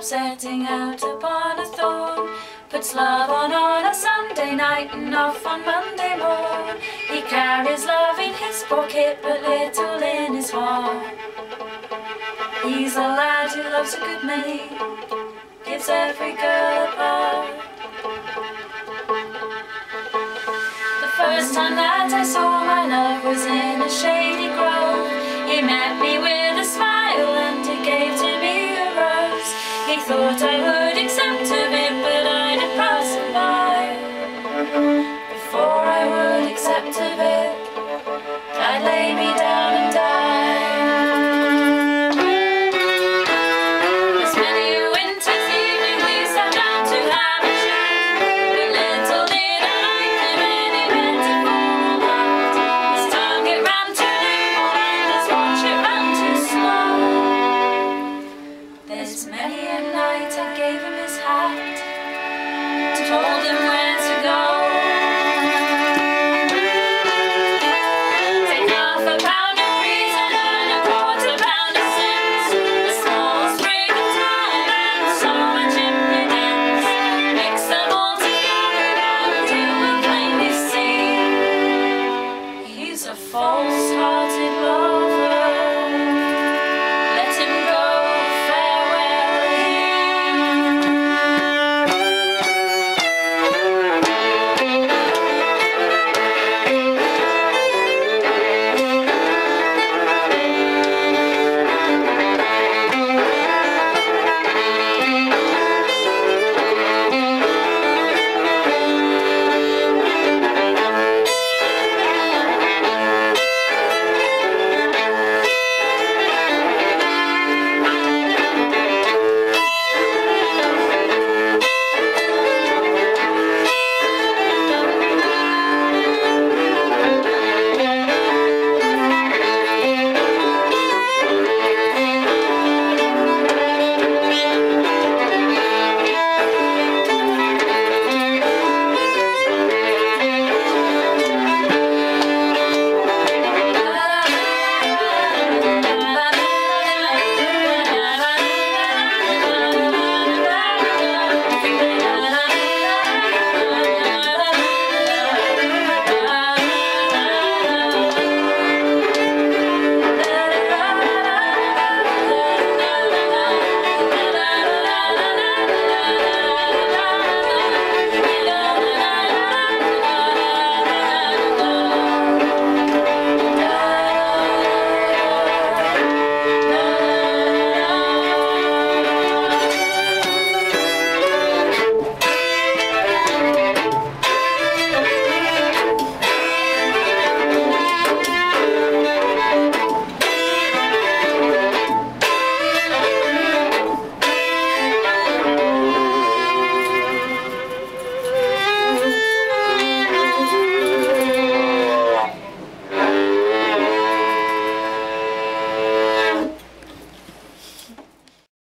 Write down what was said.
up setting out upon a thorn, puts love on a Sunday night and off on Monday morn. He carries love in his pocket but little in his heart. He's a lad who loves a good mate, gives every girl a part. The first time that I saw my love was in a shady grove. He met me with a smile and he gave to me a rose. He thought I would accept of it, but I'd have passed him by. Before I would accept of it, I'd lay me down and die. There's many a winter's evening we sat down to have a chat, but little did I like him when he went to fall out. His tongue it ran too nimble and his watch it ran too slow. There's many a night I gave him his hat, told him where to go. Take half a pound of reason and a quarter pound of sense, a small sprig of time and so much impudence. Mix them all together and you will plainly see he's a false-hearted love.